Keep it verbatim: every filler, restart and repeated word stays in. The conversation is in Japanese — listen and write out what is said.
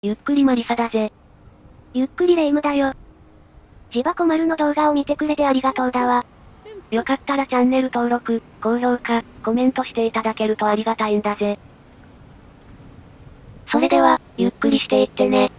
ゆっくりマリサだぜ。 ゆっくりレ夢ムだよ。ジバコ丸の動画を見てくれてありがとうだわ。 よかったらチャンネル登録、高評価、コメントしていただけるとありがたいんだぜ。 それでは、ゆっくりしていってね。